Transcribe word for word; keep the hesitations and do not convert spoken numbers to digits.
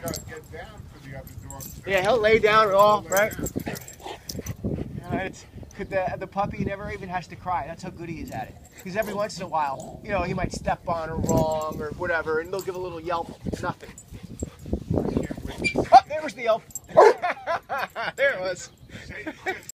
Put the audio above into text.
get down for the other dogs. Yeah, he'll lay down and all, right? Uh, it's, the, the puppy never even has to cry. That's how good he is at it. Because every once in a while, you know, he might step on her wrong or whatever, and they'll give a little yelp. Nothing. Oh, there was the yelp. There it was.